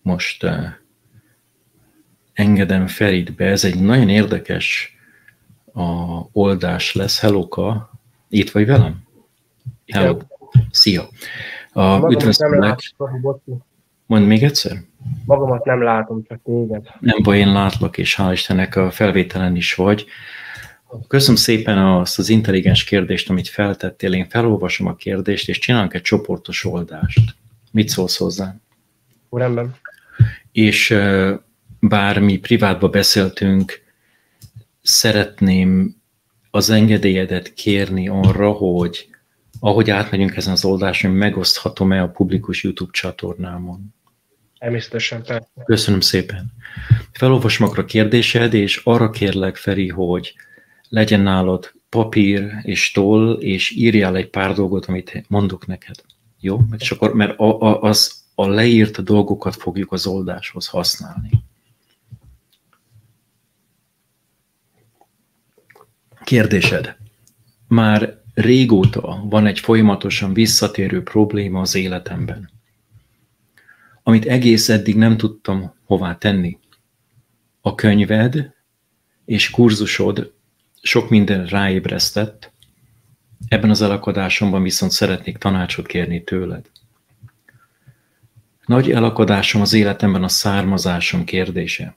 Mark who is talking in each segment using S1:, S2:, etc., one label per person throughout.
S1: most engedem Ferit be. Ez egy nagyon érdekes oldás lesz. Hellóka, itt vagy velem? Hello. Szia. Üdvözlök. Mondd még egyszer?
S2: Magamat nem látom, csak téged.
S1: Nem baj, én látlak, és hál' Istennek a felvételen is vagy. Köszönöm szépen azt az intelligens kérdést, amit feltettél. Én felolvasom a kérdést, és csinálunk egy csoportos oldást. Mit szólsz hozzá?
S2: Rendben.
S1: És bár mi privátban beszéltünk, szeretném az engedélyedet kérni arra, hogy ahogy átmegyünk ezen az oldáson, megoszthatom-e a publikus YouTube csatornámon.
S2: Természetesen, persze.
S1: Köszönöm szépen. Felolvasom akkor a kérdésed, és arra kérlek, Feri, hogy legyen nálad papír és toll, és írjál egy pár dolgot, amit mondok neked. Jó? És akkor, mert a leírt dolgokat fogjuk az oldáshoz használni. Kérdésed. Már régóta van egy folyamatosan visszatérő probléma az életemben, amit egész eddig nem tudtam hová tenni. A könyved és kurzusod sok minden ráébresztett, ebben az elakadásomban viszont szeretnék tanácsot kérni tőled. Nagy elakadásom az életemben a származásom kérdése.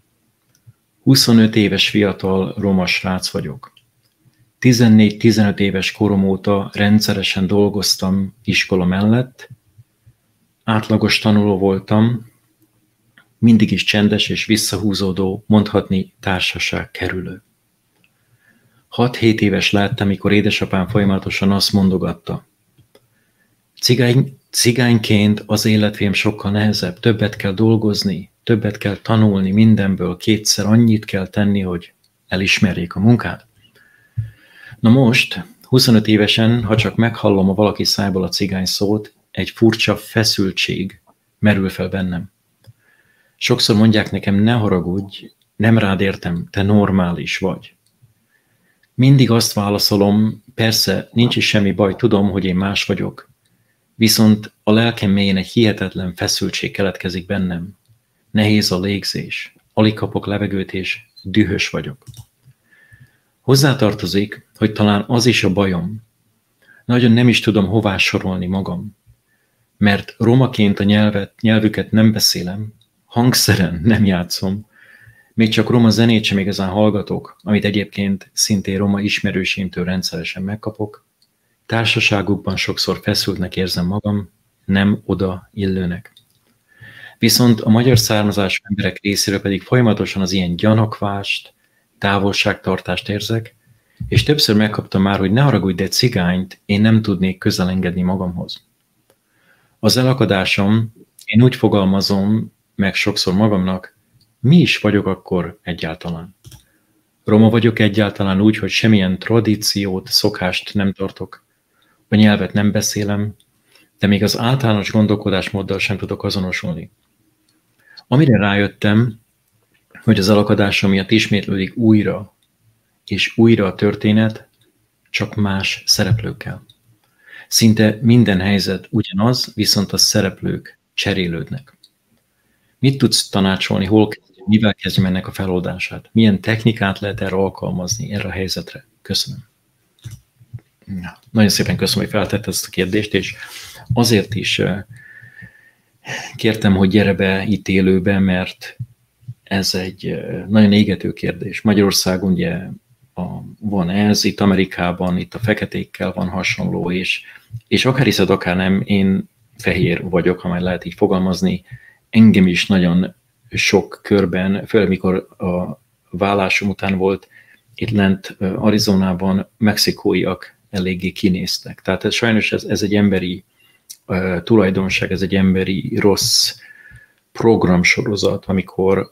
S1: 25 éves fiatal roma srác vagyok. 14-15 éves korom óta rendszeresen dolgoztam iskola mellett, átlagos tanuló voltam, mindig is csendes és visszahúzódó, mondhatni társaság kerülő. 6-7 éves lettem, mikor édesapám folyamatosan azt mondogatta. Cigányként az életvém sokkal nehezebb, többet kell dolgozni, többet kell tanulni mindenből, kétszer annyit kell tenni, hogy elismerjék a munkát. Na most, 25 évesen, ha csak meghallom a valaki szájból a cigány szót, egy furcsa feszültség merül fel bennem. Sokszor mondják nekem, ne haragudj, nem rád értem, te normális vagy. Mindig azt válaszolom, persze, nincs is semmi baj, tudom, hogy én más vagyok, viszont a lelkem mélyén egy hihetetlen feszültség keletkezik bennem. Nehéz a légzés, alig kapok levegőt és dühös vagyok. Hozzátartozik, hogy talán az is a bajom. Nagyon nem is tudom hová sorolni magam, mert romaként a nyelvüket nem beszélem, hangszeren nem játszom, még csak roma zenét sem igazán hallgatok, amit egyébként szintén roma ismerősémtől rendszeresen megkapok. Társaságukban sokszor feszültnek érzem magam, nem oda illőnek. Viszont a magyar származású emberek részéről pedig folyamatosan az ilyen gyanakvást, távolságtartást érzek, és többször megkaptam már, hogy ne haragudj, de cigányt én nem tudnék közel engedni magamhoz. Az elakadásom, én úgy fogalmazom meg sokszor magamnak, mi is vagyok akkor egyáltalán? Roma vagyok egyáltalán úgy, hogy semmilyen tradíciót, szokást nem tartok, a nyelvet nem beszélem, de még az általános gondolkodásmóddal sem tudok azonosulni. Amire rájöttem, hogy az elakadásom miatt ismétlődik újra és újra a történet, csak más szereplőkkel. Szinte minden helyzet ugyanaz, viszont a szereplők cserélődnek. Mit tudsz tanácsolni, hol kezdjem, mivel kezdjem ennek a feloldását? Milyen technikát lehet erre alkalmazni, erre a helyzetre? Köszönöm. Nagyon szépen köszönöm, hogy feltette ezt a kérdést, és azért is kértem, hogy gyere be itt élőbe, mert ez egy nagyon égető kérdés. Magyarországon ugye van ez, itt Amerikában, itt a feketékkel van hasonló, és akár hiszed, akár nem, én fehér vagyok, ha már lehet így fogalmazni, engem is nagyon sok körben, főleg mikor a vállásom után volt, itt lent Arizonában mexikóiak eléggé kinéztek. Tehát sajnos ez egy emberi tulajdonság, ez egy emberi rossz programsorozat, amikor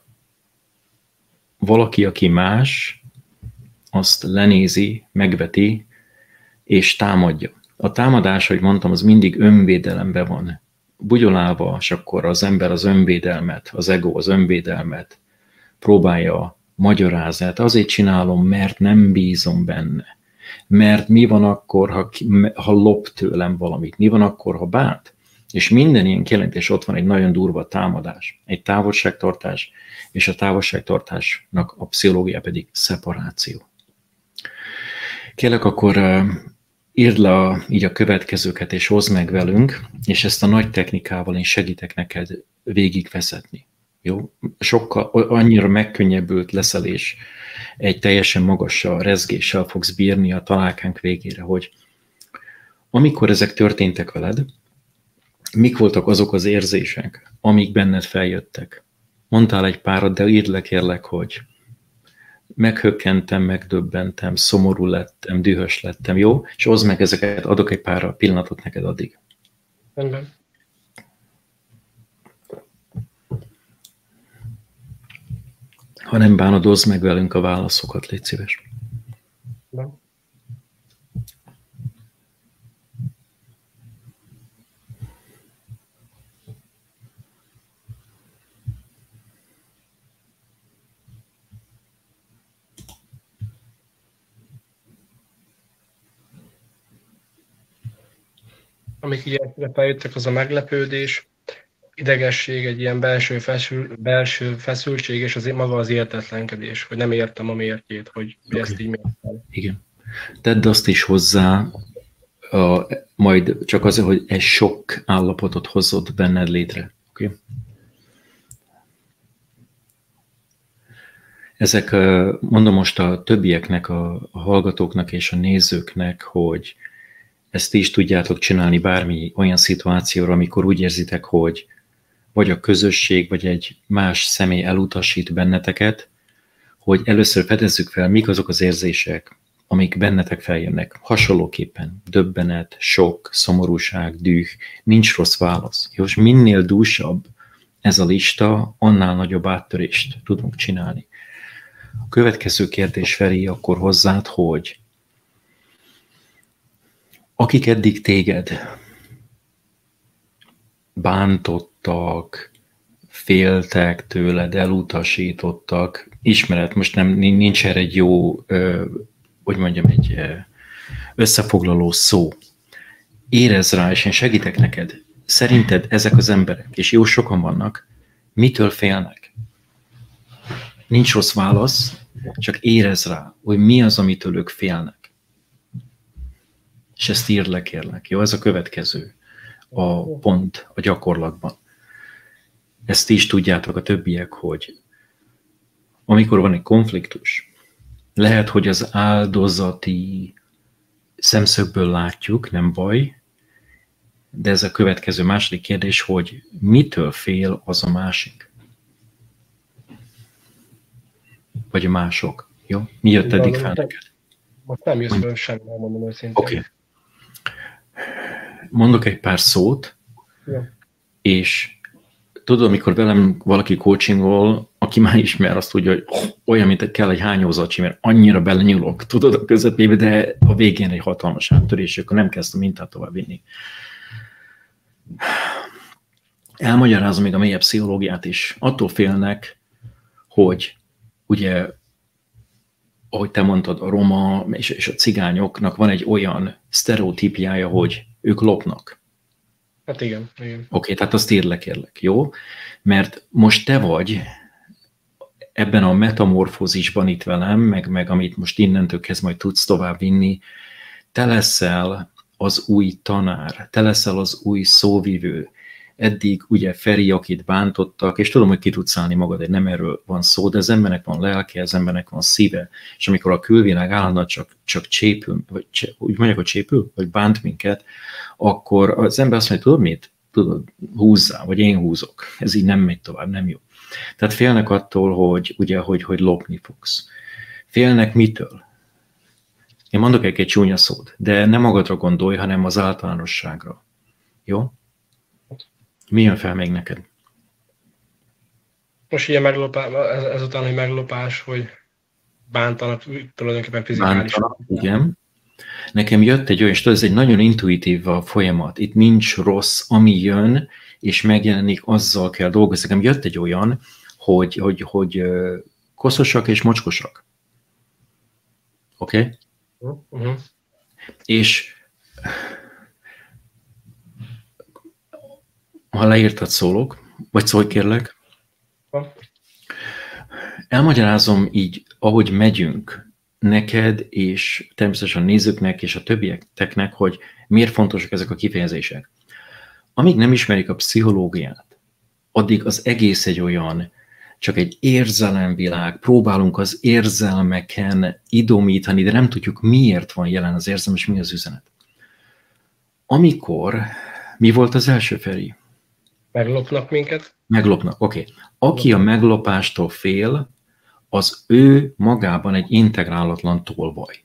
S1: valaki, aki más, azt lenézi, megveti, és támadja. A támadás, ahogy mondtam, az mindig önvédelemben van bugyolálva, és akkor az ember az önvédelmet, az ego az önvédelmet próbálja magyarázni. Hát azért csinálom, mert nem bízom benne. Mert mi van akkor, ha lop tőlem valamit? Mi van akkor, ha bánt? És minden ilyen kijelentés ott van egy nagyon durva támadás, egy távolságtartás, és a távolságtartásnak a pszichológia pedig szeparáció. Kérlek, akkor írd le így a következőket, és hozd meg velünk, és ezt a nagy technikával én segítek neked végigvezetni. Jó? Sokkal annyira megkönnyebbült leszel, és egy teljesen magassal, rezgéssel fogsz bírni a találkánk végére, hogy amikor ezek történtek veled, mik voltak azok az érzések, amik benned feljöttek? Mondtál egy párat, de írd le kérlek, hogy meghökkentem, megdöbbentem, szomorú lettem, dühös lettem, jó? És hozd meg ezeket, adok egy pár pillanatot neked addig.
S2: Rendben.
S1: Ha nem bánod, hozd meg velünk a válaszokat, légy szíves.
S2: Nem. Amik így feljöttek, az a meglepődés, idegesség, egy ilyen belső feszültség, és maga az értetlenkedés, hogy nem értem a miértjét, hogy okay. Ezt így miért kell.
S1: Igen. Tedd azt is hozzá, majd csak azért, hogy egy sok állapotot hozott benned létre. Okay? Ezek, mondom most a többieknek, a hallgatóknak és a nézőknek, hogy ezt is tudjátok csinálni bármi olyan szituációra, amikor úgy érzitek, hogy vagy a közösség, vagy egy más személy elutasít benneteket, hogy először fedezzük fel, mik azok az érzések, amik bennetek feljönnek. Hasonlóképpen döbbenet, sok, szomorúság, düh, nincs rossz válasz. És minél dúsabb ez a lista, annál nagyobb áttörést tudunk csinálni. A következő kérdés, Feri, akkor hozzád, hogy akik eddig téged bántottak, féltek tőled, elutasítottak, ismered, most nincs erre egy jó, hogy mondjam, egy összefoglaló szó. Érezd rá, és én segítek neked. Szerinted ezek az emberek, és jó sokan vannak, mitől félnek? Nincs rossz válasz, csak érezd rá, hogy mi az, amitől ők félnek. És ezt írd le, kérlek. Jó, ez a következő a pont a gyakorlatban. Ezt is tudjátok a többiek, hogy amikor van egy konfliktus, lehet, hogy az áldozati szemszögből látjuk, nem baj, de ez a következő második kérdés, hogy mitől fél az a másik? Vagy a mások. Jó? Mi jött eddig fel neked?
S2: Most nem jössz fel semmi, mondom őszintén.
S1: Oké. Mondok egy pár szót,
S2: ja.
S1: És tudod, amikor velem valaki coachingol, aki már ismer, azt tudja, hogy olyan, mint kell egy hányózacsi, mert annyira belenyúlok, tudod, a közepébe, de a végén egy hatalmas áttörés, akkor nem kezd a mintát tovább vinni. Elmagyarázom még a mélyebb pszichológiát is. Attól félnek, hogy ugye, ahogy te mondtad, a roma és a cigányoknak van egy olyan sztereotípiája, hogy ők lopnak.
S2: Hát igen.
S1: Oké, tehát azt írd le, kérlek, jó? Mert most te vagy ebben a metamorfózisban itt velem, meg amit most innentől kezd majd tudsz tovább vinni, te leszel az új tanár, te leszel az új szóvivő. Eddig ugye Feri, akit bántottak, és tudom, hogy ki tudsz állni magad, de nem erről van szó, de az embernek van lelke, az embernek van szíve, és amikor a külvilág állandóan csak csépül, vagy úgy mondják, hogy csépül, vagy bánt minket, akkor az ember azt mondja, tudod mit? Tudod, húzzál, vagy én húzok. Ez így nem megy tovább, nem jó. Tehát félnek attól, hogy ugye, hogy lopni fogsz. Félnek mitől? Én mondok egy csúnya szót, de nem magadra gondolj, hanem az általánosságra. Jó? Mi jön fel még neked?
S2: Most ilyen meglopás, ezután, hogy meglopás, hogy bántanak tulajdonképpen fizikálisan.
S1: Bántanak, igen. Nekem jött egy olyan, és ez egy nagyon intuitív a folyamat. Itt nincs rossz, ami jön, és megjelenik, azzal kell dolgozni. Nekem jött egy olyan, hogy koszosak és mocskosak. Oké? És Ha leírtad, szólok, vagy szólj kérlek.
S2: Ha?
S1: Elmagyarázom így, ahogy megyünk, neked és természetesen a nézőknek és a többieknek, hogy miért fontosak ezek a kifejezések. Amíg nem ismerik a pszichológiát, addig az egész egy olyan, csak egy érzelemvilág, próbálunk az érzelmeken idomítani, de nem tudjuk, miért van jelen az érzelem, és mi az üzenet. Amikor, mi volt az első, Feri?
S2: Meglopnak minket.
S1: Meglopnak, oké. Aki a meglopástól fél, az ő magában egy integrálatlan tolvaj.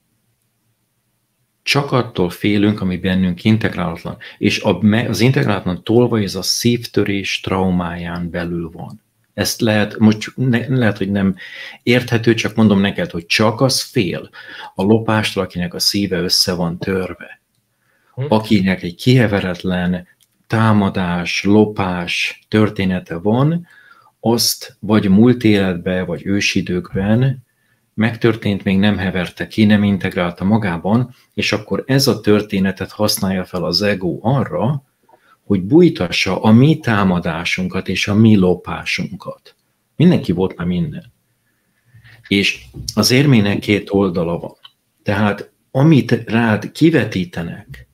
S1: Csak attól félünk, ami bennünk integrálatlan. És az integrálatlan tolvaj, ez a szívtörés traumáján belül van. Ezt lehet, most lehet, hogy nem érthető, csak mondom neked, hogy csak az fél a lopástól, akinek a szíve össze van törve. Akinek egy kiheveretlen támadás, lopás története van, azt vagy múlt életben, vagy ősidőkben megtörtént, még nem heverte ki, nem integrálta magában, és akkor ez a történetet használja fel az ego arra, hogy bújtassa a mi támadásunkat és a mi lopásunkat. Mindenki volt már minden. És az érmének két oldala van. Tehát amit rád kivetítenek,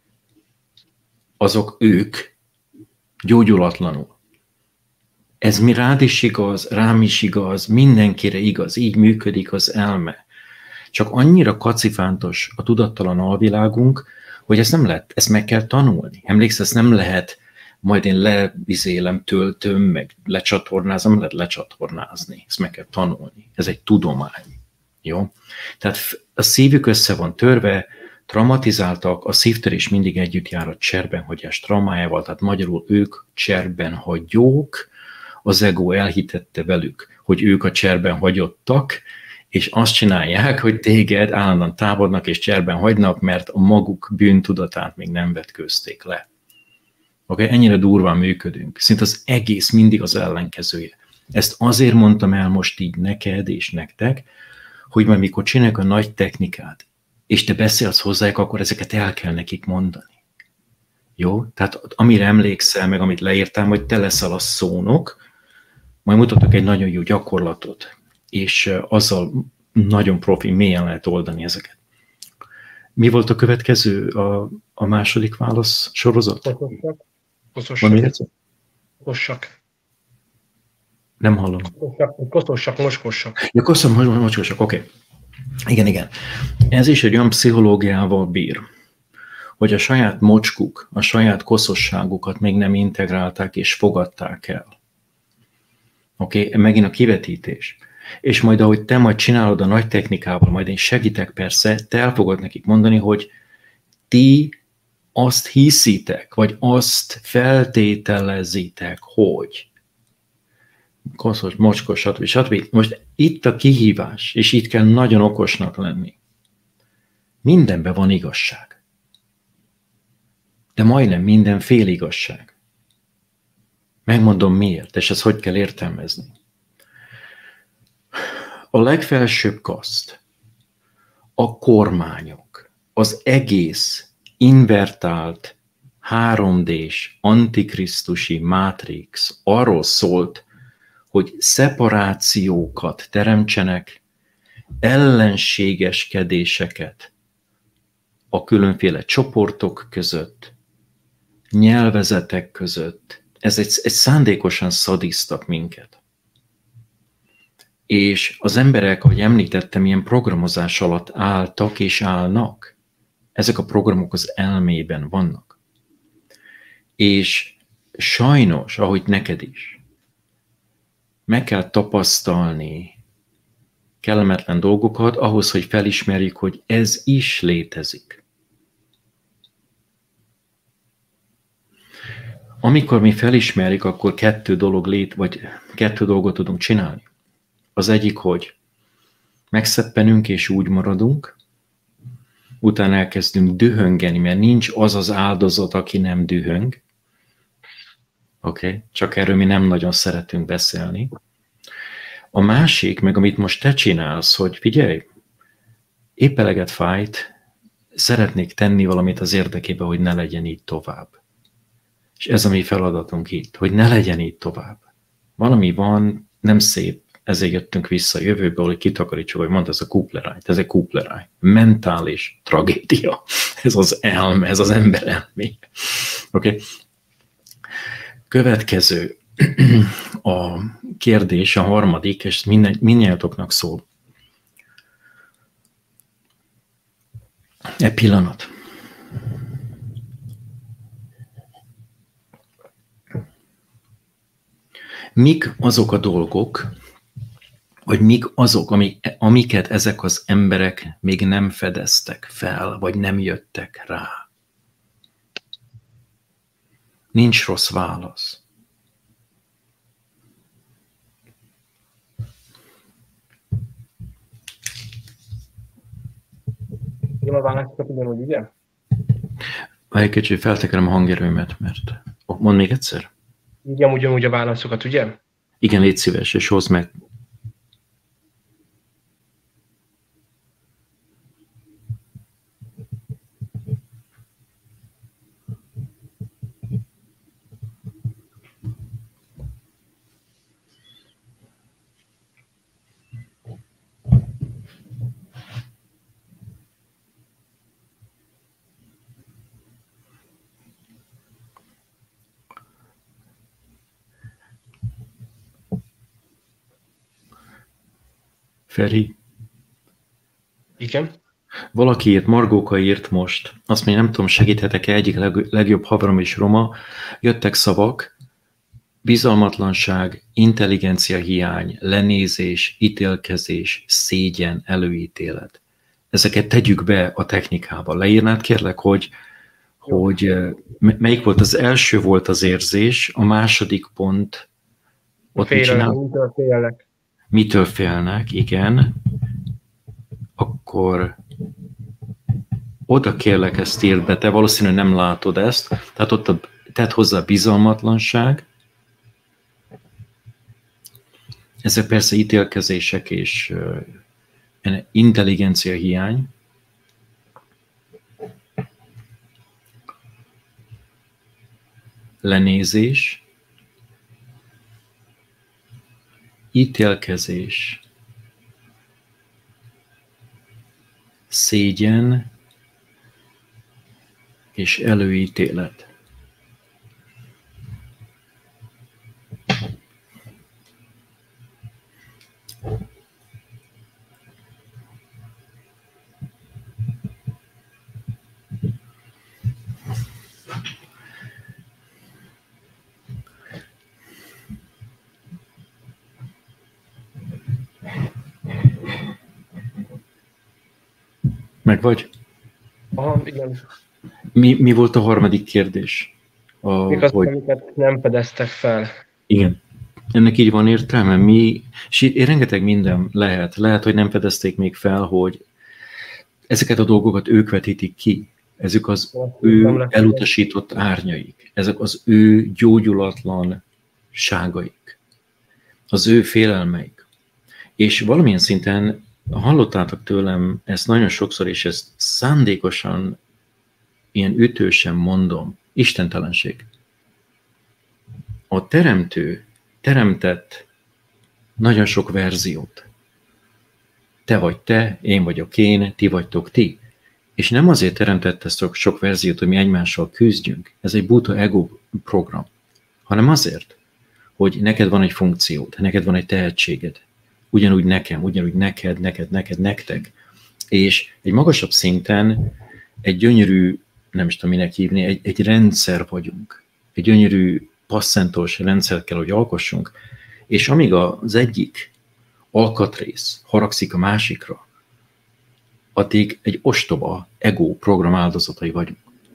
S1: azok ők gyógyulatlanul. Ez mi rád is igaz, rám is igaz, mindenkire igaz, így működik az elme. Csak annyira kacifántos a tudattalan alvilágunk, hogy ezt nem lehet, ezt meg kell tanulni. Emlékszel, ezt nem lehet, majd én levizélem, töltöm, meg lecsatornázom, lehet lecsatornázni. Ezt meg kell tanulni. Ez egy tudomány. Jó? Tehát a szívük össze van törve, traumatizáltak, a szívtörés mindig együtt jár a cserbenhagyás traumájával, tehát magyarul ők cserbenhagyók, az ego elhitette velük, hogy ők a cserben hagyottak, és azt csinálják, hogy téged állandóan támadnak és cserben hagynak, mert a maguk bűntudatát még nem vetkőzték le. Okay? Ennyire durván működünk. Szinte az egész mindig az ellenkezője. Ezt azért mondtam el most így neked és nektek, hogy majd mikor csinálják a nagy technikát, és te beszélsz hozzájuk, akkor ezeket el kell nekik mondani. Jó? Tehát amire emlékszel, meg amit leírtál, hogy te leszel a szónok, majd mutatok egy nagyon jó gyakorlatot, és azzal nagyon profi, mélyen lehet oldani ezeket. Mi volt a következő, a második válasz sorozat?
S2: Kossak.
S1: Nem hallom.
S2: Koszossak, moskossak.
S1: Ja, moskossak, oké. Igen. Ez is egy olyan pszichológiával bír, hogy a saját mocskuk, a saját koszosságukat még nem integrálták és fogadták el. Oké, megint a kivetítés. És majd ahogy te majd csinálod a nagy technikával, majd én segítek persze, te el fogod nekik mondani, hogy ti azt hiszitek, vagy azt feltételezitek, hogy koszos, mocskos, stb. Most itt a kihívás, és itt kell nagyon okosnak lenni. Mindenben van igazság. De majdnem minden fél igazság. Megmondom miért, és ezt hogy kell értelmezni. A legfelsőbb kaszt, a kormányok, az egész invertált 3D-s antikrisztusi mátrix arról szólt, hogy szeparációkat teremtsenek, ellenségeskedéseket a különféle csoportok között, nyelvezetek között. Ez egy szándékosan szadisztak minket. És az emberek, ahogy említettem, ilyen programozás alatt álltak és állnak. Ezek a programok az elmében vannak. És sajnos, ahogy neked is, meg kell tapasztalni kellemetlen dolgokat ahhoz, hogy felismerjük, hogy ez is létezik. Amikor mi felismerjük, akkor kettő dolgot tudunk csinálni. Az egyik, hogy megszeppenünk és úgy maradunk, utána elkezdünk dühöngeni, mert nincs az az áldozat, aki nem dühöng. Oké? Csak erről mi nem nagyon szeretünk beszélni. A másik, meg amit most te csinálsz, hogy figyelj, épp eleget fájt, szeretnék tenni valamit az érdekében, hogy ne legyen így tovább. És ez a mi feladatunk itt, hogy ne legyen így tovább. Valami van, nem szép, ezért jöttünk vissza a jövőbe, hogy kitakarítsuk, hogy mondta, ez a Kupleráj, ez egy Kupleráj. Mentális tragédia. Ez az elme, ez az ember elmé. Okay. Következő a kérdés, a harmadik, és mindnyájatoknak szól. Egy pillanat. Mik azok a dolgok, vagy mik azok, amiket ezek az emberek még nem fedeztek fel, vagy nem jöttek rá? Nincs rossz válasz.
S2: Igen, a válaszokat ugyanúgy, ugye?
S1: Egy kicsit feltekerem a hangerőmet, mert... Mondd még egyszer?
S2: Igen, ugyanúgy a válaszokat, ugye?
S1: Igen, légy szíves, és hozd meg. Feri?
S2: Igen.
S1: Valaki írt, Margóka írt most, azt mondja, nem tudom, segíthetek-e, egyik legjobb haverom is roma, jöttek szavak, bizalmatlanság, intelligencia hiány, lenézés, ítélkezés, szégyen, előítélet. Ezeket tegyük be a technikába. Leírnád kérlek, hogy melyik volt az első volt az érzés, a második pont, ott
S2: Mitől félnek?
S1: Mitől félnek, igen. Akkor oda kérlek ezt írd be, te valószínűleg nem látod ezt, tehát ott tedd hozzá bizalmatlanság. Ezek persze ítélkezések és intelligencia hiány. Lenézés. Ítélkezés. Szégyen és előítélet. Meg vagy?
S2: Aha, igen.
S1: Mi volt a harmadik kérdés?
S2: Mik azok, amiket nem fedeztek fel?
S1: Igen. Ennek így van értelme. És itt rengeteg minden lehet. Lehet, hogy nem fedezték még fel, hogy ezeket a dolgokat ők vetítik ki. Ezek az ő elutasított árnyaik. Ezek az ő gyógyulatlanságaik. Az ő félelmeik. És valamilyen szinten hallottátok tőlem ezt nagyon sokszor, és ezt szándékosan, ilyen ütősen mondom, istentelenség. A teremtő teremtett nagyon sok verziót. Te vagy te, én vagyok én, ti vagytok ti. És nem azért teremtett ezt sok verziót, hogy mi egymással küzdjünk, ez egy buta ego program, hanem azért, hogy neked van egy funkciód, neked van egy tehetséged, ugyanúgy nekem, ugyanúgy neked, nektek. És egy magasabb szinten egy gyönyörű, nem is tudom minek hívni, egy rendszer vagyunk. Egy gyönyörű passzentos rendszert kell, hogy alkossunk. És amíg az egyik alkatrész haragszik a másikra, addig egy ostoba ego program áldozatai vagyunk.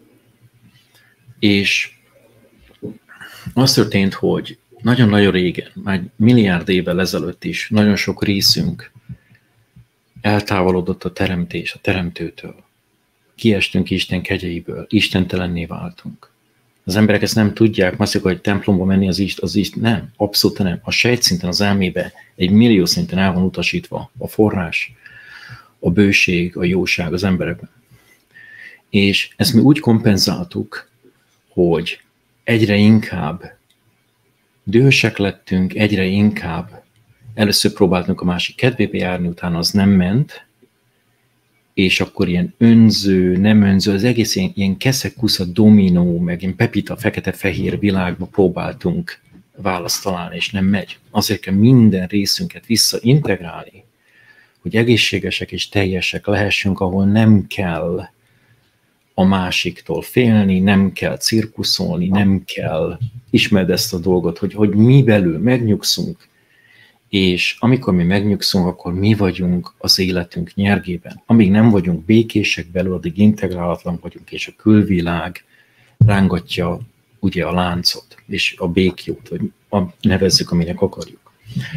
S1: És az történt, hogy nagyon-nagyon régen, már milliárd évvel ezelőtt is nagyon sok részünk eltávolodott a teremtőtől. Kiestünk Isten kegyeiből, istentelenné váltunk. Az emberek ezt nem tudják, azt hogy templomba menni az nem, abszolút nem. A sejtszinten, az elmébe egy millió szinten el van utasítva a forrás, a bőség, a jóság az emberekben. És ezt mi úgy kompenzáltuk, hogy egyre inkább dühösek lettünk, egyre inkább először próbáltunk a másik kedvébe járni, utána az nem ment, és akkor ilyen önző, nem önző, az egész ilyen keszekusza, dominó, meg ilyen pepita, fekete-fehér világba próbáltunk választ találni, és nem megy. Azért kell minden részünket visszaintegrálni, hogy egészségesek és teljesek lehessünk, ahol nem kell a másiktól félni, nem kell cirkuszolni, nem kell, ismerd ezt a dolgot, hogy mi belül megnyugszunk, és amikor mi megnyugszunk, akkor mi vagyunk az életünk nyergében. Amíg nem vagyunk békések belül, addig integrálatlan vagyunk, és a külvilág rángatja ugye a láncot, és a békjót, vagy nevezzük, aminek akarjuk.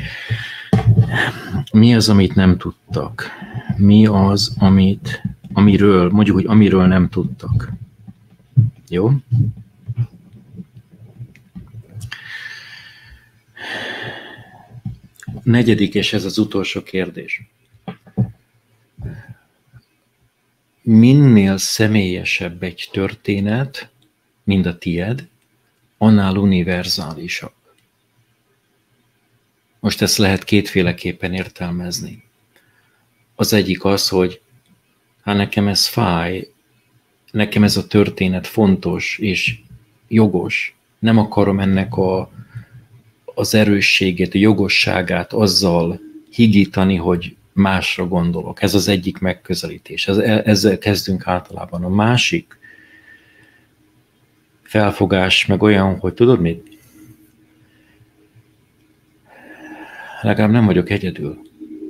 S1: Mi az, amit nem tudtak? Mi az, amiről, mondjuk, hogy amiről nem tudtak? Jó? Negyedik, és ez az utolsó kérdés. Minél személyesebb egy történet, mint a tied, annál univerzálisabb. Most ezt lehet kétféleképpen értelmezni. Az egyik az, hogy hát nekem ez fáj, nekem ez a történet fontos és jogos. Nem akarom ennek az erősségét, a jogosságát azzal higítani, hogy másra gondolok. Ez az egyik megközelítés. Ezzel kezdünk általában. A másik felfogás meg olyan, hogy tudod mit? Legalább nem vagyok egyedül.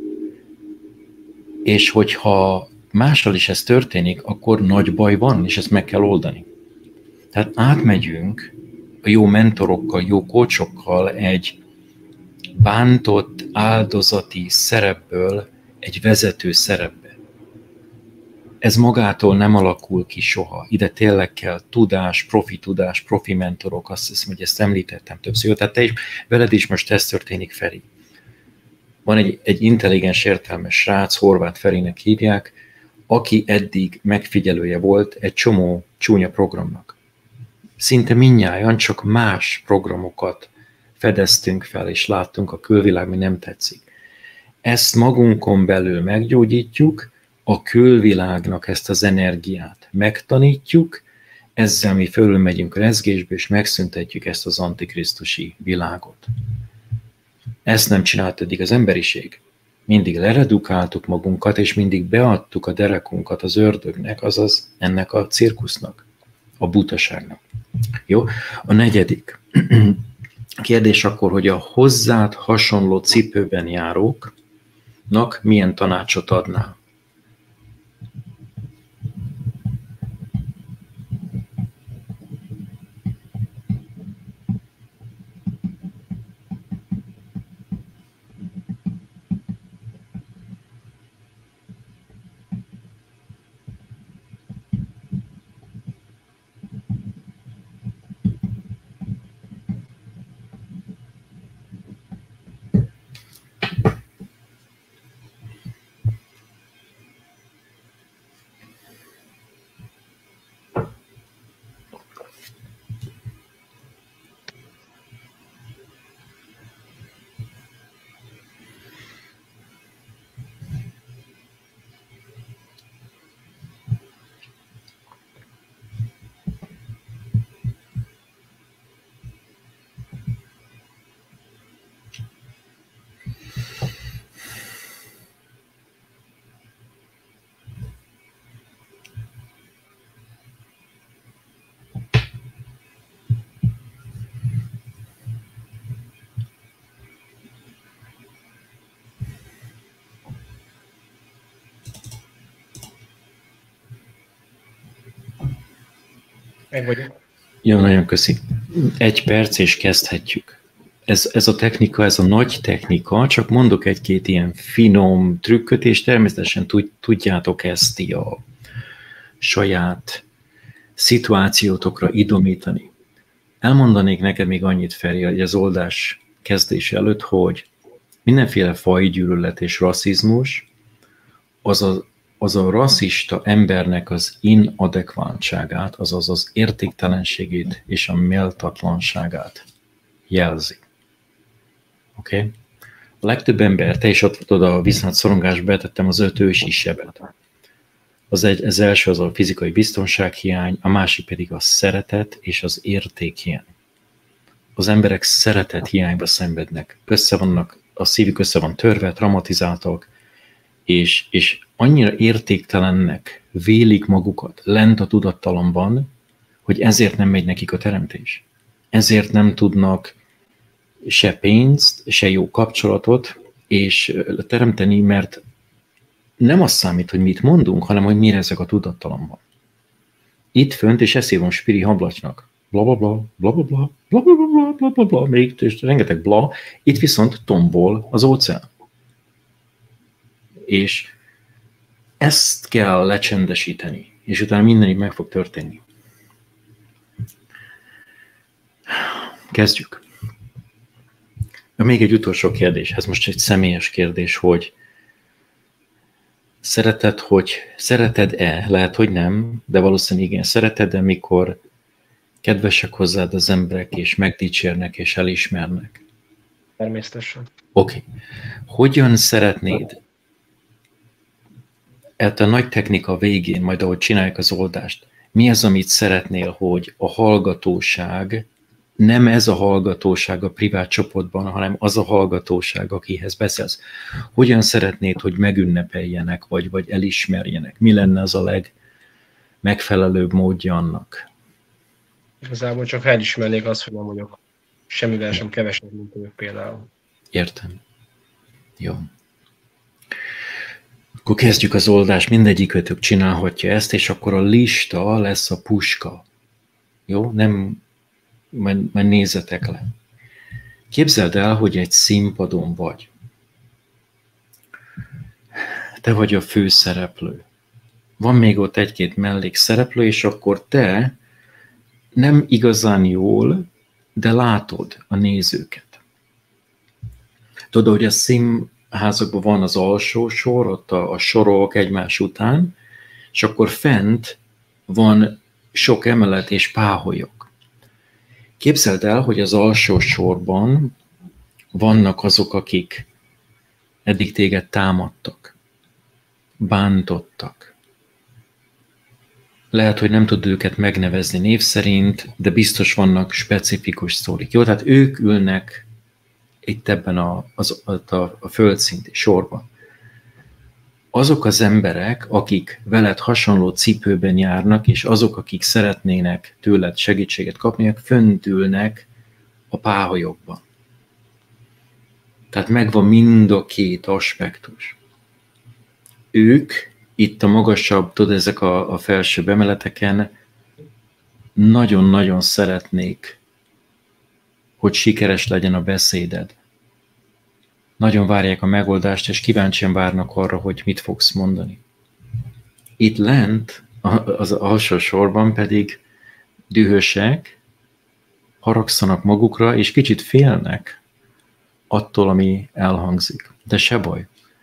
S1: És hogyha mással is ez történik, akkor nagy baj van, és ezt meg kell oldani. Tehát átmegyünk a jó mentorokkal, jó coachokkal egy bántott áldozati szerepből egy vezető szerepbe. Ez magától nem alakul ki soha. Ide tényleg kell tudás, profi mentorok, azt hiszem, hogy ezt említettem többször. Tehát te is, veled is most ez történik, Feri. Van egy intelligens, értelmes srác, Horváth Ferinek hívják, aki eddig megfigyelője volt egy csomó csúnya programnak. Szinte mindnyájan csak más programokat fedeztünk fel, és láttunk a külvilág, ami nem tetszik. Ezt magunkon belül meggyógyítjuk, a külvilágnak ezt az energiát megtanítjuk, ezzel mi fölülmegyünk a rezgésbe, és megszüntetjük ezt az antikrisztusi világot. Ezt nem csinált eddig az emberiség. Mindig leredukáltuk magunkat, és mindig beadtuk a derekunkat az ördögnek, azaz ennek a cirkusznak, a butaságnak. Jó? A negyedik kérdés akkor, hogy a hozzád hasonló cipőben járóknak milyen tanácsot adnál?
S2: Meg vagyok.
S1: Jó, nagyon köszi. 1 perc, és kezdhetjük. Ez a technika, ez a nagy technika, csak mondok egy-két ilyen finom trükköt, és természetesen tudjátok ezt a saját szituációtokra idomítani. Elmondanék neked még annyit, Feri, hogy az oldás kezdés előtt, hogy mindenféle fajgyűlölet és rasszizmus az az a rasszista embernek az inadekváltságát, azaz az értéktelenségét és a méltatlanságát jelzi. Oké? Okay? A legtöbb ember, te is ott tudod a viszontszorongásba betettem az 5 ősi sebet. Az első az a fizikai biztonsághiány, a másik pedig a szeretet és az értékhiány. Az emberek szeretet hiányba szenvednek, a szívük össze van törve, traumatizáltak, és annyira értéktelennek vélik magukat lent a tudattalamban, hogy ezért nem megy nekik a teremtés. Ezért nem tudnak se pénzt, se jó kapcsolatot és teremteni, mert nem az számít, hogy mit mondunk, hanem hogy mire ezek a tudattalamban. Itt fönt, és ezt hívom Spiri Hablacsnak. Bla bla bla, bla bla bla, bla bla bla, bla bla bla, még és rengeteg bla, itt viszont tombol az óceán. És ezt kell lecsendesíteni, és utána minden így meg fog történni. Kezdjük. Még egy utolsó kérdés, ez most egy személyes kérdés, hogy szereted-e, lehet, hogy nem, de valószínűleg igen, szereted-e, mikor kedvesek hozzád az emberek, és megdicsérnek, és elismernek?
S2: Természetesen.
S1: Oké. Hogyan szeretnéd, a nagy technika végén, majd ahogy csinálják az oldást, mi az, amit szeretnél, hogy a hallgatóság, nem ez a hallgatóság a privát csoportban, hanem az a hallgatóság, akihez beszélsz. Hogyan szeretnéd, hogy megünnepeljenek, vagy elismerjenek? Mi lenne az a legmegfelelőbb módja annak?
S2: Igazából csak elismernék azt, hogy nem vagyok semmivel sem kevesebb, mint ők például.
S1: Értem. Jó. Akkor kezdjük az oldást, mindegyikőtök csinálhatja ezt, és akkor a lista lesz a puska. Jó? Nem, majd nézzetek le. Képzeld el, hogy egy színpadon vagy. Te vagy a főszereplő. Van még ott egy-két mellékszereplő, és akkor te nem igazán jól, de látod a nézőket. Tudod, hogy a színházakban van az alsó sor, ott a sorok egymás után, és akkor fent van sok emelet és páholyok. Képzeld el, hogy az alsó sorban vannak azok, akik eddig téged támadtak, bántottak. Lehet, hogy nem tud őket megnevezni név szerint, de biztos vannak specifikus sztorik. Jó, tehát ők ülnek itt ebben a földszinti sorban. Azok az emberek, akik veled hasonló cipőben járnak, és azok, akik szeretnének tőled segítséget kapni, fönt ülnek a páholyokban. Tehát megvan mind a két aspektus. Ők itt a magasabb, tudod, ezek a felsőbb emeleteken nagyon-nagyon szeretnék, hogy sikeres legyen a beszéded. Nagyon várják a megoldást, és kíváncsian várnak arra, hogy mit fogsz mondani. Itt lent, az alsó sorban pedig dühösek, haragszanak magukra, és kicsit félnek attól, ami elhangzik. De se baj.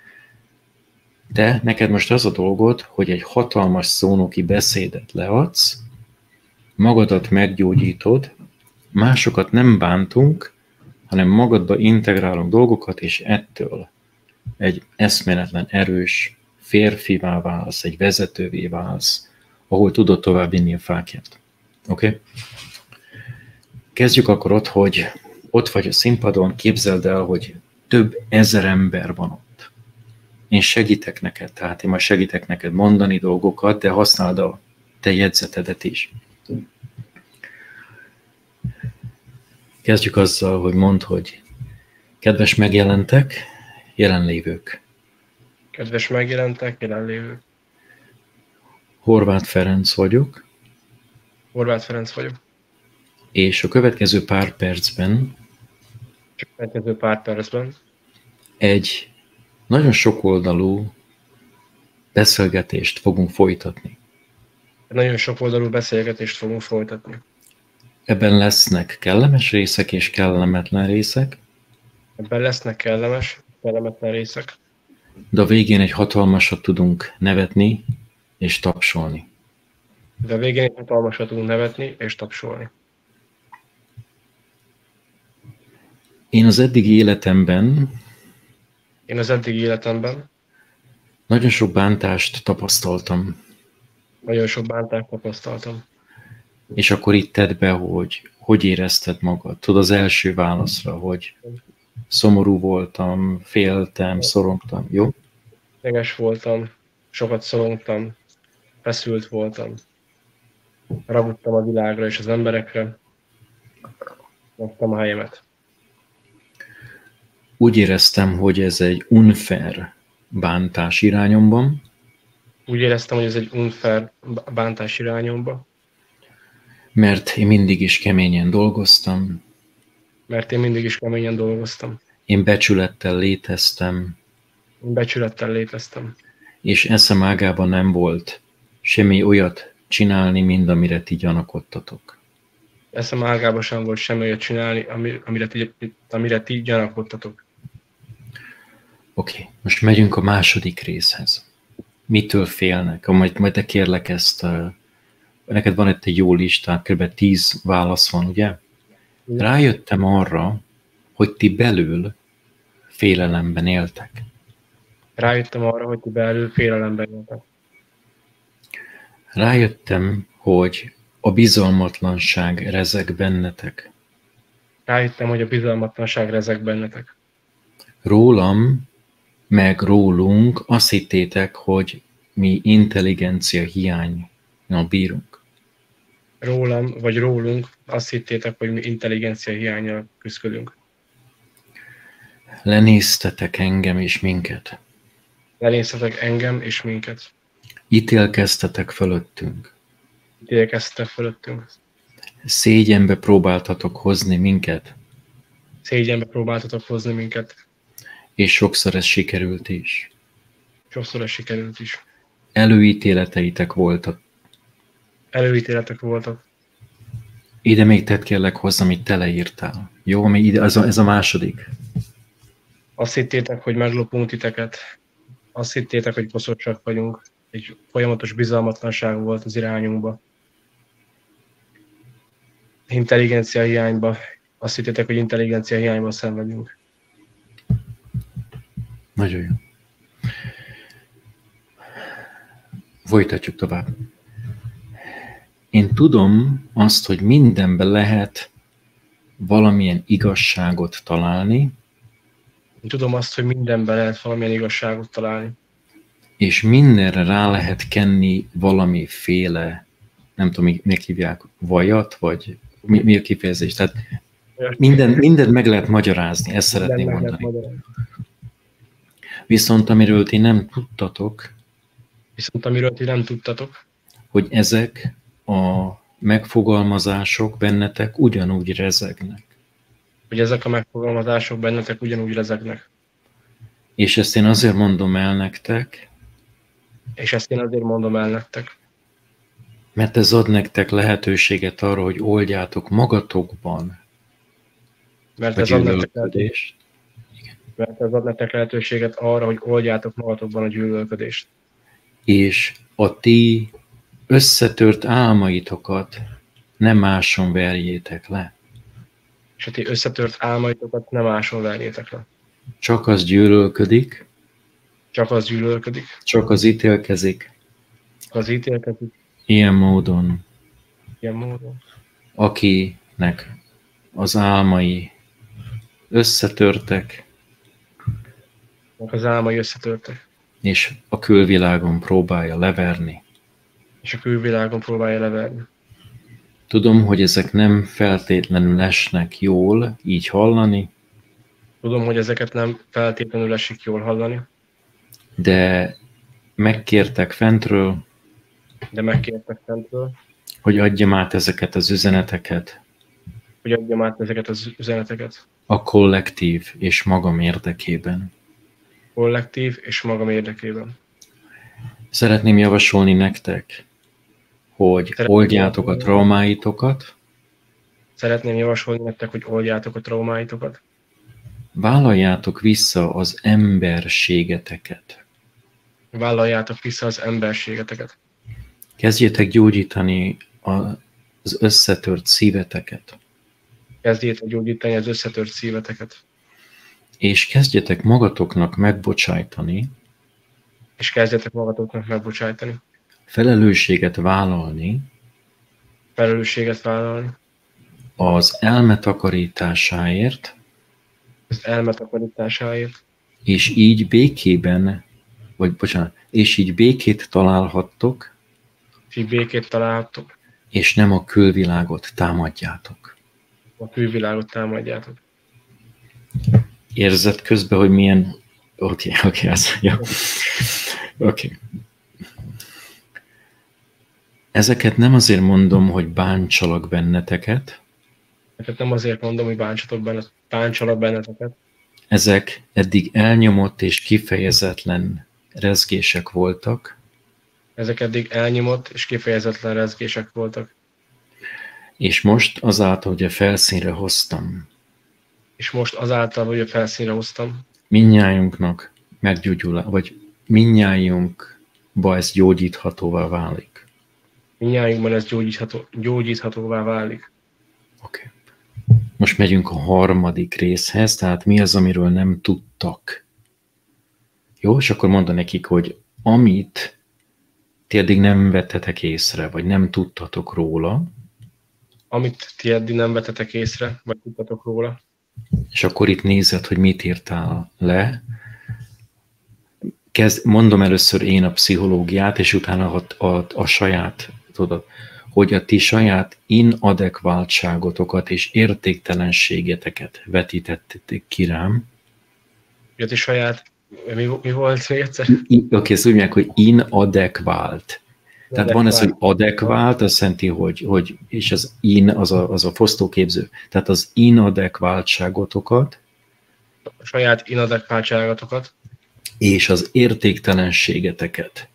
S1: De neked most az a dolgod, hogy egy hatalmas szónoki beszédet leadsz, magadat meggyógyítod, másokat nem bántunk, hanem magadba integrálunk dolgokat, és ettől egy eszméletlen erős férfivá válsz, egy vezetővé válsz, ahol tudod tovább vinni a fákját. Oké? Okay? Kezdjük akkor ott, hogy ott vagy a színpadon, képzeld el, hogy több ezer ember van ott. Én segítek neked, tehát én majd segítek neked mondani dolgokat, de használd a te jegyzetedet is. Kezdjük azzal, hogy mondd, hogy kedves megjelentek, jelenlévők.
S2: Kedves megjelentek, jelenlévők.
S1: Horváth Ferenc vagyok.
S2: Horváth Ferenc vagyok.
S1: És a következő pár percben egy nagyon sokoldalú beszélgetést fogunk folytatni.
S2: Nagyon sokoldalú beszélgetést fogunk folytatni.
S1: Ebben lesznek kellemes részek és kellemetlen részek.
S2: Ebben lesznek kellemes, kellemetlen részek.
S1: De a végén egy hatalmasat tudunk nevetni és tapsolni.
S2: De a végén egy hatalmasat tudunk nevetni és tapsolni.
S1: Én az eddigi életemben nagyon sok bántást tapasztaltam.
S2: Nagyon sok bántást tapasztaltam.
S1: És akkor itt tedd be, hogy érezted magad. Tudod, az első válaszra, hogy szomorú voltam, féltem, szorongtam, jó?
S2: Ideges voltam, sokat szorongtam, feszült voltam. Ragudtam a világra és az emberekre. Megtam a helyemet.
S1: Úgy éreztem, hogy ez egy unfair bántás irányomban.
S2: Úgy éreztem, hogy ez egy unfair bántás irányomba.
S1: Mert én mindig is keményen dolgoztam. Én becsülettel léteztem. És eszem ágában nem volt semmi olyat csinálni, mint amire ti gyanakodtatok.
S2: Eszem ágában sem volt semmi olyat csinálni, amire ti gyanakodtatok.
S1: Oké, most megyünk a második részhez. Mitől félnek? Majd te kérlek ezt, neked van itt egy jó listát, kb. 10 válasz van, ugye? Rájöttem arra, hogy ti belül félelemben éltek. Rájöttem, hogy a bizalmatlanság rezeg bennetek. Rólam, meg rólunk azt hittétek, hogy mi intelligencia hiánnyal bírunk.
S2: Rólunk azt hittétek, hogy mi intelligencia hiánnyal küzdködünk.
S1: Lenéztetek engem és minket. Ítélkeztetek fölöttünk. Szégyenbe próbáltatok hozni minket. És sokszor ez sikerült is. Előítéleteitek voltak. Ide még tedd kérlek hozzá, amit te leírtál. Jó, ez a második.
S2: Azt hittétek, hogy meglopunk titeket. Azt hittétek, hogy koszorúsak vagyunk. Egy folyamatos bizalmatlanság volt az irányunkba. Intelligencia hiányba. Azt hittétek, hogy intelligencia hiányban szenvedünk.
S1: Nagyon jó. Folytatjuk tovább. Én tudom azt, hogy mindenben lehet valamilyen igazságot találni. És mindenre rá lehet kenni valamiféle, nem tudom, miért hívják, vajat, vagy mi a kifejezés? Tehát mindent meg lehet magyarázni, ezt szeretném mondani. Viszont amiről ti nem tudtatok, hogy ezek a megfogalmazások bennetek ugyanúgy rezegnek. És ezt én azért mondom el nektek, mert ez ad nektek lehetőséget arra, hogy oldjátok magatokban a gyűlölködést. És a ti összetört álmaitokat nem máson verjétek le. Csak az gyűlölködik, csak az ítélkezik, ilyen módon, akinek az álmai összetörtek, és a külvilágon próbálja leverni. Tudom, hogy ezek nem feltétlenül esnek jól így hallani, de megkértek fentről, hogy adjam át ezeket az üzeneteket a kollektív és magam érdekében. Szeretném javasolni nektek, hogy oldjátok a traumáitokat, Vállaljátok vissza az emberségeteket.
S2: Vállaljátok vissza az emberségeteket.
S1: Kezdjétek gyógyítani az összetört szíveteket.
S2: Kezdjétek gyógyítani az összetört szíveteket.
S1: És kezdjetek magatoknak megbocsájtani.
S2: És kezdjetek magatoknak megbocsájtani.
S1: Felelősséget vállalni.
S2: Felelősséget vállalni.
S1: Az elmetakarításáért.
S2: Az elmetakarításáért.
S1: És így békében, és így békét találhattok.
S2: És így békét találhattok.
S1: És nem a külvilágot támadjátok.
S2: A külvilágot támadjátok.
S1: Érzed közben, hogy milyen... Oké, ez... Ja. Oké. Ezeket nem azért mondom, hogy bántsalak benneteket.
S2: Ezeket nem azért mondom, hogy bántsalak benneteket.
S1: Ezek eddig elnyomott és kifejezetlen rezgések voltak.
S2: Ezek eddig elnyomott és kifejezetlen rezgések voltak.
S1: És most azáltal, hogy a felszínre hoztam.
S2: És most azáltal, hogy a felszínre hoztam.
S1: Mindnyájunknak vagy mindnyájunkba ez gyógyíthatóvá válik.
S2: Mindnyájunkban ez gyógyíthatóvá válik.
S1: Oké. Most megyünk a harmadik részhez, tehát mi az, amiről nem tudtak. Jó, és akkor mondom nekik, hogy amit ti eddig nem vettetek észre, vagy nem tudtatok róla. Amit
S2: ti eddig nem vettetek észre, vagy tudtatok róla.
S1: És akkor itt nézed, hogy mit írtál le. Mondom először én a pszichológiát, és utána a saját, tudod, hogy a ti saját inadekváltságotokat és értéktelenségeteket vetítették ki rám.
S2: A ti saját, mi volt még egyszer?
S1: Oké, ezt úgy mondják, hogy inadekvált. Tehát van ez, hogy adekvált, azt jelenti, hogy és az az a fosztóképző. Tehát az inadekváltságotokat.
S2: A saját inadekváltságotokat.
S1: És az értéktelenségeteket.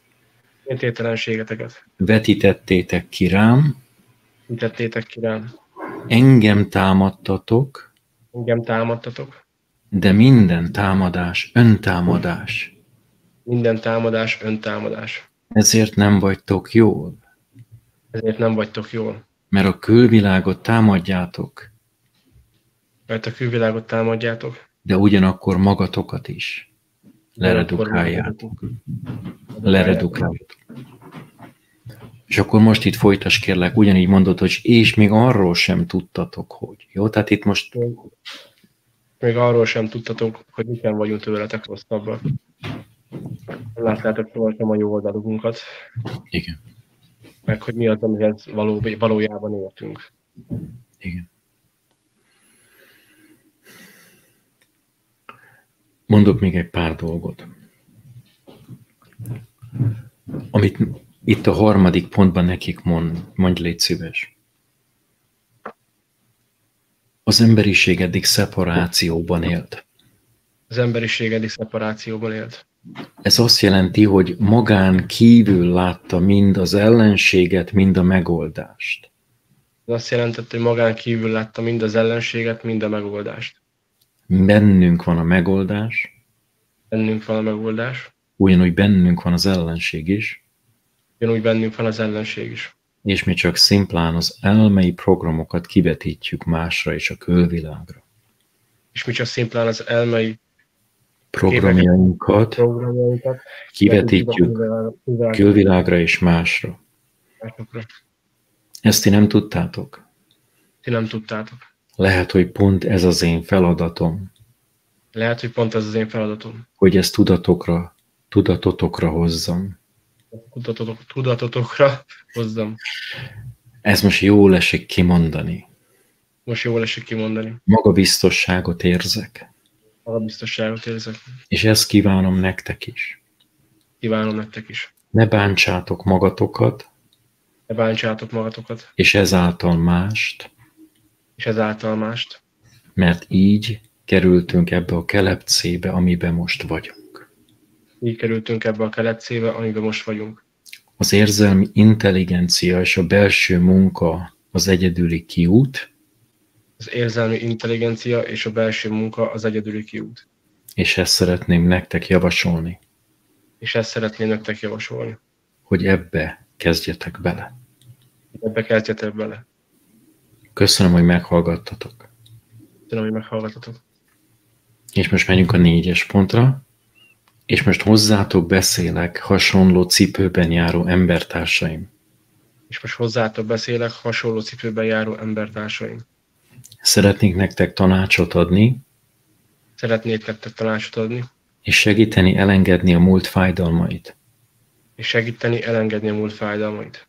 S1: Vetítettétek ki rám. Engem támadtatok. De minden támadás öntámadás. Ezért nem vagytok jól. Mert a külvilágot támadjátok. De ugyanakkor magatokat is. Leredukáljátok. És akkor most itt folytas, kérlek, ugyanígy mondod, hogy és még arról sem tudtatok, hogy. Jó, tehát itt most...
S2: Még arról sem tudtatok, hogy mi sem vagyunk tőletek rosszabbak. Láttátok sohasem a jó oldalunkat.
S1: Igen.
S2: Meg hogy mi az, amihez valójában értünk.
S1: Igen. Mondok még egy pár dolgot. Amit itt a harmadik pontban nekik mondj, légy szíves. Az emberiség eddig szeparációban élt. Ez azt jelenti, hogy magán kívül látta mind az ellenséget, mind a megoldást.
S2: Ez azt jelentette, hogy magán kívül látta mind az ellenséget, mind a megoldást.
S1: Bennünk van a megoldás. Ugyanúgy bennünk van az ellenség is. És mi csak szimplán az elmei programokat kivetítjük másra és a külvilágra. Programjainkat kivetítjük külvilágra és másra. Ezt ti nem tudtátok? Lehet, hogy pont ez az én feladatom. Hogy ezt tudatotokra hozzam. Ez most jól esik kimondani. Magabiztosságot érzek. És ezt kívánom nektek is. Ne bántsátok magatokat. És ezáltal mást. Mert így kerültünk ebbe a kelepcébe, amiben most vagyunk. Az érzelmi intelligencia és a belső munka az egyedüli kiút.
S2: Az érzelmi intelligencia és a belső munka az egyedüli kiút.
S1: És ezt szeretném nektek javasolni.
S2: És ezt szeretném nektek javasolni.
S1: Hogy ebbe kezdjetek bele.
S2: Ebbe kezdjetek bele.
S1: Köszönöm, hogy meghallgattatok.
S2: Köszönöm, hogy meghallgattatok.
S1: És most megyünk a 4-es pontra, és most hozzátok beszélek hasonló cipőben járó embertársaim.
S2: És most hozzátok beszélek hasonló cipőben járó embertársaim.
S1: Szeretnék nektek tanácsot adni,
S2: Szeretnék nektek tanácsot adni,
S1: és segíteni elengedni a múlt fájdalmait.
S2: és segíteni elengedni a múlt fájdalmait.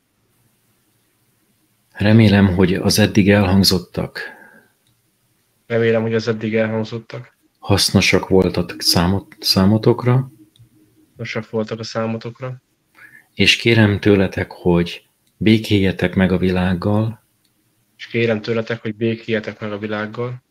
S1: Remélem, hogy az eddig elhangzottak
S2: Remélem, hogy az eddig elhangzottak
S1: hasznosak voltak számotokra,
S2: hasznosak voltak a számotokra,
S1: és kérem tőletek, hogy békéljetek meg a világgal,
S2: és kérem tőletek, hogy békéljetek meg a világgal,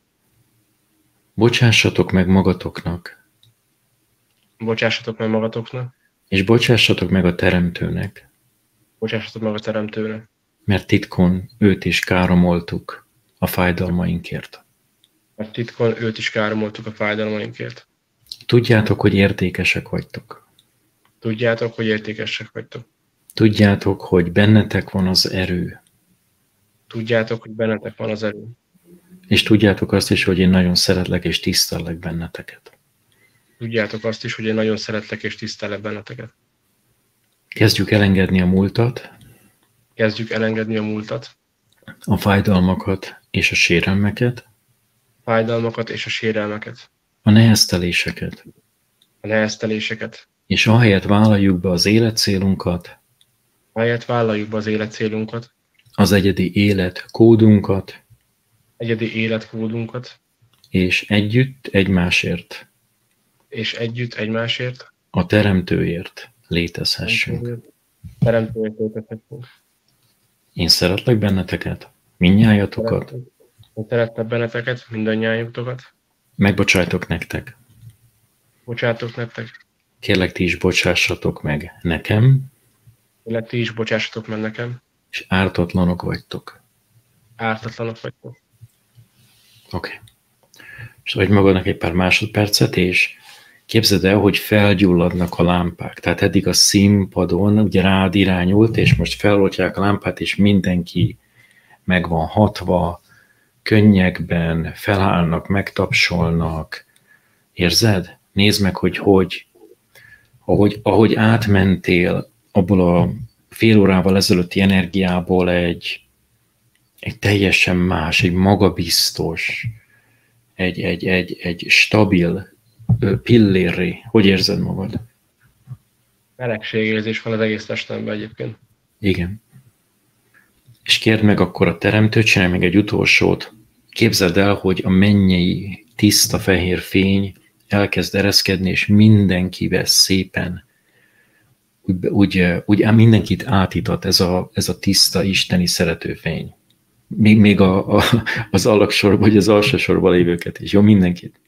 S1: bocsássatok meg magatoknak,
S2: bocsássatok meg magatoknak,
S1: és bocsássatok meg a Teremtőnek,
S2: bocsássatok meg a Teremtőnek,
S1: mert titkon őt is káromoltuk a fájdalmainkért.
S2: mert titkon őt is káromoltuk a fájdalmainkért.
S1: Tudjátok, hogy értékesek vagytok.
S2: Tudjátok, hogy értékesek vagytok.
S1: Tudjátok, hogy bennetek van az erő.
S2: Tudjátok, hogy bennetek van az erő.
S1: És tudjátok azt is, hogy én nagyon szeretlek és tisztellek benneteket.
S2: Tudjátok azt is, hogy én nagyon szeretlek és tisztelek benneteket.
S1: Kezdjük elengedni a múltat,
S2: Kezdjük elengedni a múltat,
S1: a fájdalmakat és a sérelmeket,
S2: fájdalmakat és a sérelmeket,
S1: a nehezteléseket,
S2: a nehezteléseket,
S1: és ahelyett vállaljuk be az életcélunkat,
S2: ahelyett vállaljuk be az életcélunkat,
S1: az egyedi életkódunkat,
S2: egyedi életkódunkat,
S1: és együtt egymásért,
S2: és együtt egymásért,
S1: a Teremtőért létezhessünk.
S2: Teremtőért létezhessünk.
S1: Én szeretlek benneteket, mindnyájatokat,
S2: Én szeretlek benneteket, mindannyiájukat.
S1: megbocsájtok nektek.
S2: Bocsátok nektek,
S1: Kérlek, ti is bocsássatok meg nekem,
S2: illetve ti is bocsássatok meg nekem.
S1: és ártatlanok vagytok.
S2: Ártatlanok vagytok.
S1: Oké. És adj magadnak egy pár másodpercet, és képzeld el, hogy felgyulladnak a lámpák. Tehát eddig a színpadon ugye rád irányult, és most feloltják a lámpát, és mindenki meg van hatva, könnyekben, felállnak, megtapsolnak. Érzed? Nézd meg, ahogy átmentél abból a fél órával ezelőtti energiából egy teljesen más, egy magabiztos, egy stabil pillérré. Hogy érzed magad?
S2: Melegségérzés van az egész testemben egyébként.
S1: Igen. És kérd meg akkor a Teremtőt, csinálj meg egy utolsót. Képzeld el, hogy a mennyei tiszta fehér fény elkezd ereszkedni, és mindenkivel szépen úgy mindenkit átítat ez a tiszta isteni szeretőfény. Még az alaksorban, vagy az alsósorban lévőket is. Jó, mindenkit.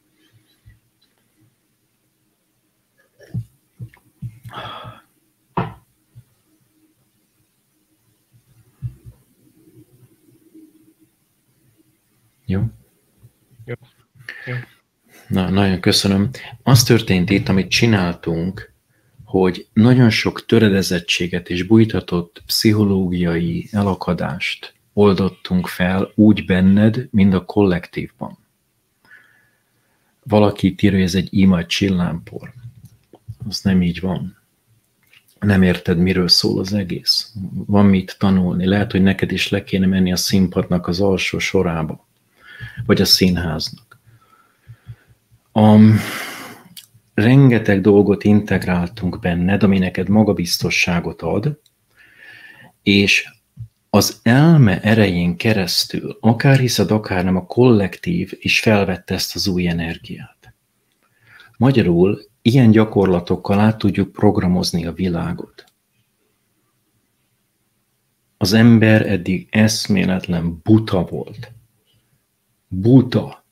S1: Jó?
S2: Jó. Jó.
S1: Na, nagyon köszönöm. Az történt itt, amit csináltunk, hogy nagyon sok töredezettséget és bújtatott pszichológiai elakadást oldottunk fel úgy benned, mint a kollektívban. Valaki írja, hogy ez egy ima csillámpor. Az nem így van. Nem érted, miről szól az egész. Van mit tanulni. Lehet, hogy neked is le kéne menni a színpadnak az alsó sorába. Vagy a színháznak. Rengeteg dolgot integráltunk benned, ami neked magabiztosságot ad, és az elme erején keresztül, akár hiszed, akár nem, a kollektív is felvette ezt az új energiát. Magyarul ilyen gyakorlatokkal át tudjuk programozni a világot. Az ember eddig eszméletlen buta volt. Buta.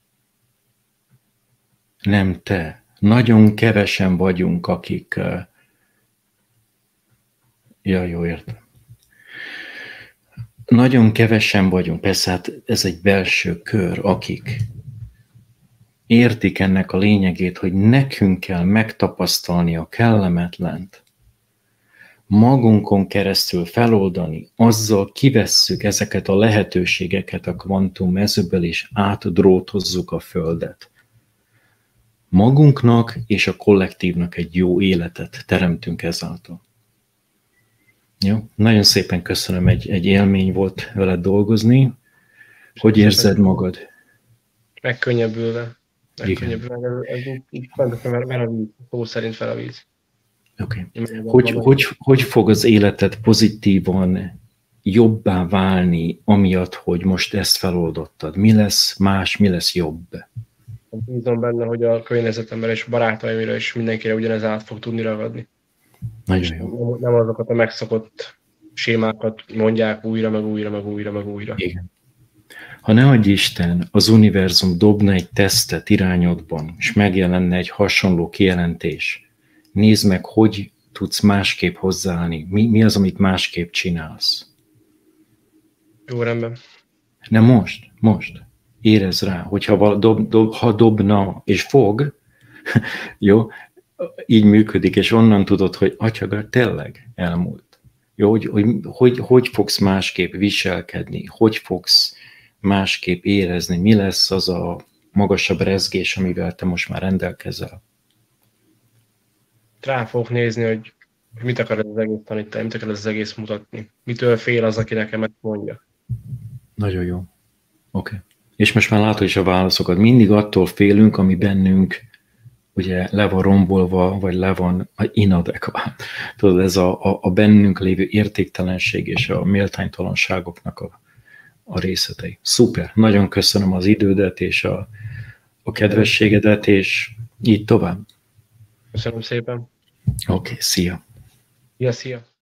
S1: Nem te. Nagyon kevesen vagyunk, akik... Ja, jó, értem. nagyon kevesen vagyunk, persze hát ez egy belső kör, akik értik ennek a lényegét, hogy nekünk kell megtapasztalni a kellemetlent, magunkon keresztül feloldani, azzal kivesszük ezeket a lehetőségeket a kvantum mezőből, és átdrótozzuk a Földet. Magunknak és a kollektívnak egy jó életet teremtünk ezáltal. Jó? Nagyon szépen köszönöm, egy élmény volt veled dolgozni. Hogy érzed magad?
S2: Megkönnyebbülve. Ez így fel a víz, szó szerint fel a víz.
S1: Okay. Hogy fog az életed pozitívan jobbá válni, amiatt, hogy most ezt feloldottad? Mi lesz más, mi lesz jobb?
S2: Bízom benne, hogy a környezetemben és barátaimra is mindenkire ugyanez át fog tudni ragadni.
S1: Nagyon jó.
S2: Nem azokat a megszokott sémákat mondják újra, meg újra, meg újra, meg újra.
S1: Igen. Ha ne adj Isten, az univerzum dobna egy tesztet irányodban, és megjelenne egy hasonló kijelentés, nézd meg, hogy tudsz másképp hozzáállni. Mi az, amit másképp csinálsz?
S2: Jó, rendben.
S1: Nem most. Érezd rá, hogyha ha dobna, és fog, jó, így működik, és onnan tudod, hogy atyaga, tényleg elmúlt. Jó, hogy fogsz másképp viselkedni, hogy fogsz másképp érezni, mi lesz az a magasabb rezgés, amivel te most már rendelkezel.
S2: Rá fogok nézni, hogy mit akar ez az egész tanítani, mit akar ez az egész mutatni. Mitől fél az, aki nekem ezt mondja.
S1: Nagyon jó. Oké. És most már látod is a válaszokat. Mindig attól félünk, ami bennünk ugye le van rombolva, vagy le van inadekvát. Tudod, ez a bennünk lévő értéktelenség és a méltánytalanságoknak a részletei. Szuper. Nagyon köszönöm az idődet és a kedvességedet, és így tovább.
S2: Köszönöm szépen.
S1: Oké, szia.
S2: Szia.